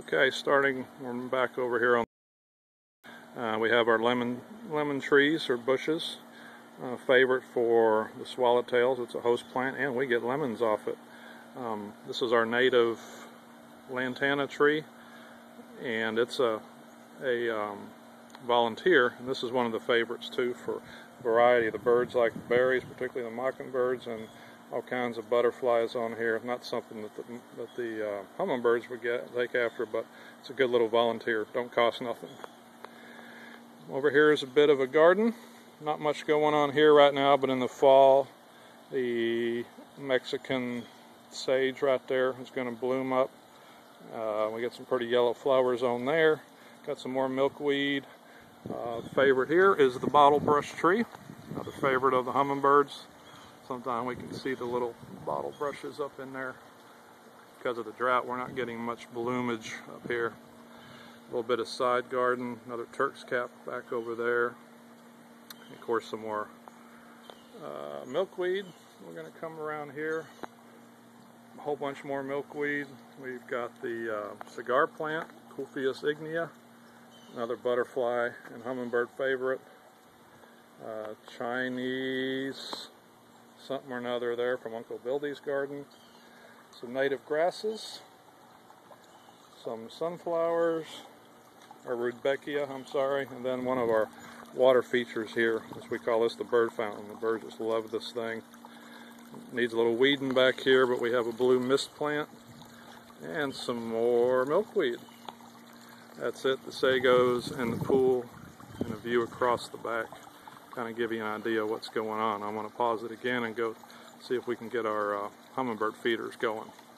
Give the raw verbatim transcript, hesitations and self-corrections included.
Okay, starting, we're back over here on, uh, we have our lemon lemon trees or bushes, uh, favorite for the swallowtails. It's a host plant and we get lemons off it. Um, this is our native lantana tree, and it's a, a um, volunteer, and this is one of the favorites too for a variety of the birds like the berries, particularly the mockingbirds, and all kinds of butterflies on here. Not something that the, that the uh, hummingbirds would get take after, but it's a good little volunteer. Don't cost nothing. Over here is a bit of a garden. Not much going on here right now, but in the fall, the Mexican sage right there is going to bloom up. Uh, we get some pretty yellow flowers on there. Got some more milkweed. Uh, favorite here is the bottle brush tree, another favorite of the hummingbirds. Sometimes we can see the little bottle brushes up in there. Because of the drought, we're not getting much bloomage up here. A little bit of side garden, another Turk's cap back over there. And of course, some more uh, milkweed. We're going to come around here. A whole bunch more milkweed. We've got the uh, cigar plant, Coulphias ignea, another butterfly and hummingbird favorite. Uh, Chinese something or another there from Uncle Bildy's garden. Some native grasses, some sunflowers, or rudbeckia, I'm sorry, and then one of our water features here, as we call this the bird fountain. The birds just love this thing. Needs a little weeding back here, but we have a blue mist plant and some more milkweed. That's it, the sagos and the pool and a view across the back. Kind of give you an idea of what's going on. I'm going to pause it again and go see if we can get our uh, hummingbird feeders going.